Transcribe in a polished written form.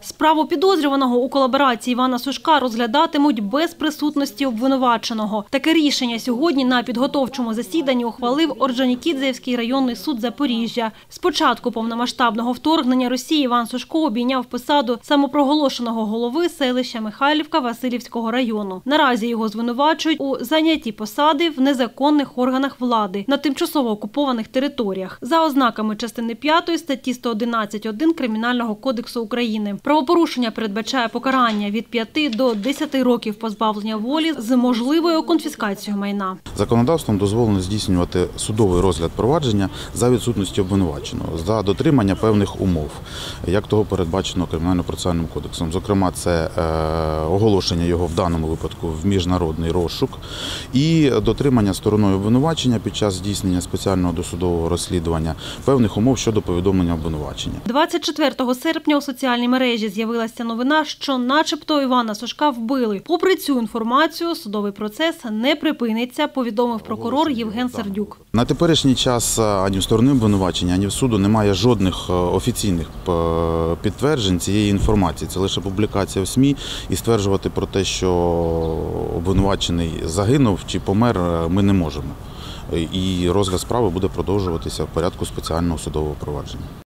Справу підозрюваного у колаборації Івана Сушка розглядатимуть без присутності обвинуваченого. Таке рішення сьогодні на підготовчому засіданні ухвалив Орджонікідзевський районний суд Запоріжжя. З початку повномасштабного вторгнення Росії Іван Сушко обійняв посаду самопроголошеного голови селища Михайлівка Василівського району. Наразі його звинувачують у зайнятті посади в незаконних органах влади на тимчасово окупованих територіях за ознаками частини 5 статті 111.1 Кримінального кодексу України. Правопорушення передбачає покарання від 5 до 10 років позбавлення волі з можливою конфіскацією майна. Законодавством дозволено здійснювати судовий розгляд провадження за відсутності обвинуваченого, за дотримання певних умов, як того передбачено Кримінально-процесуальним кодексом. Зокрема, це оголошення його в даному випадку в міжнародний розшук і дотримання стороною обвинувачення під час здійснення спеціального досудового розслідування певних умов щодо повідомлення обвинувачення. 24 серпня у соціальній мережі з'явилася новина, що начебто Івана Сушка вбили. Попри цю інформацію, судовий процес не припиниться, повідомив прокурор Євген Сердюк. На теперішній час ані в сторони обвинувачення, ані в суду немає жодних офіційних підтверджень цієї інформації. Це лише публікація в СМІ, і стверджувати про те, що обвинувачений загинув чи помер, ми не можемо. І розгляд справи буде продовжуватися в порядку спеціального судового провадження.